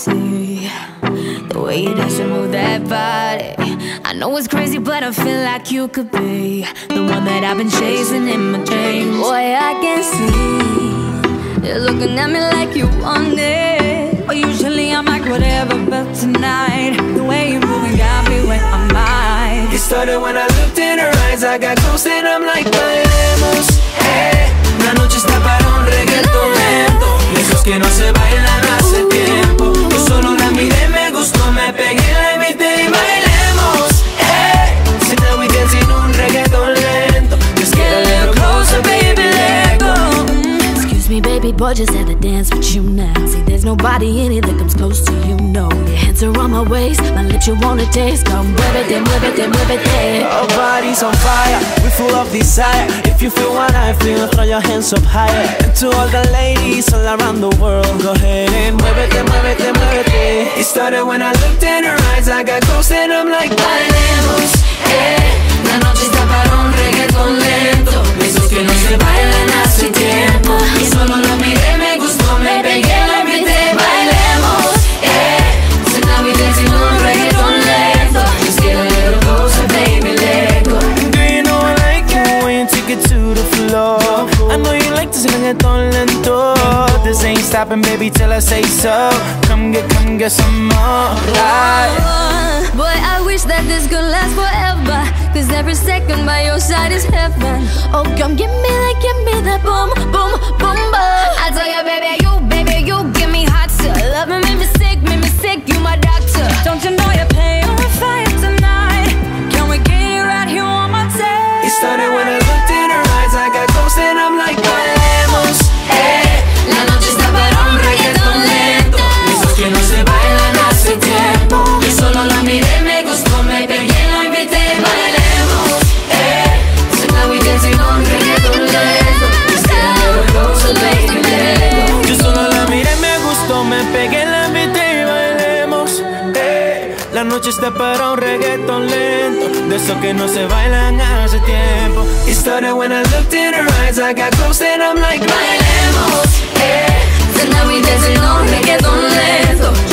see the way you dance and move that body. I know it's crazy, but I feel like you could be the one that I've been chasing in my dreams. Boy, I can see you're looking at me like you want it. But usually I'm like whatever, but tonight the way you're moving got me where I might. It started when I looked in her eyes, I got close and I'm like, bailemos, hey. La noche está para un reggaetón lento, esos que no se bailan hace tiempo. Yo solo la miré, me gustó, me pegué, la invité y bailemos, hey. So now we dancing un reggaetón lento. Just get a little closer, baby, let go. Excuse me, baby boy, just had to dance with you now. See, there's nobody in it that comes close to you, no. Your hands are on my waist, my lips you wanna taste. Come move it, then move it, then move it, then. Our bodies on fire, we full of desire. If you feel what I feel, throw your hands up higher. And to all the ladies all around the world, go ahead and muévete, muévete, muévete. It started when I looked in her eyes, I got close and I'm like, bailemos, eh. La noche está para un reggaetón lento, esos que no se bailan hace tiempo. Y solo la miré, me gustó, me pegué, la invité, bailemos, eh. So now we dancing un reggaetón lento. Just get a little closer, baby, let go. Do you know I like it when you take it to the floor? I know you like this reggaetón lento. This ain't stopping, baby, till I say so. Come get some more. Boy, I wish that this could last forever, 'cause every second by your side is heaven. Oh, come give me that boom, boom, boom, boom. I tell you, baby, you give me hot stuff. Love me, make me sick, you my doctor. Don't you know you're paying on fire tonight? Can we get you right here on my tail? It started when I looked in her eyes, I got close and I'm like, bailemos, eh. La noche está para un reggaetón lento, esos que no se bailan hace tiempo. Yo solo la miré, me gustó, me pegué, la invité, bailemos, eh. So now we dancing on reggaetón lento. Just get a little closer, baby, let go. Yo solo la miré, me gustó, me pegué, la invité y bailemos, eh. La noche está para un reggaetón lento, de esos que no se bailan hace tiempo. It started when I looked in her eyes, I got close and I'm like, bailemos, eh. So now we dancing on reggaetón lento.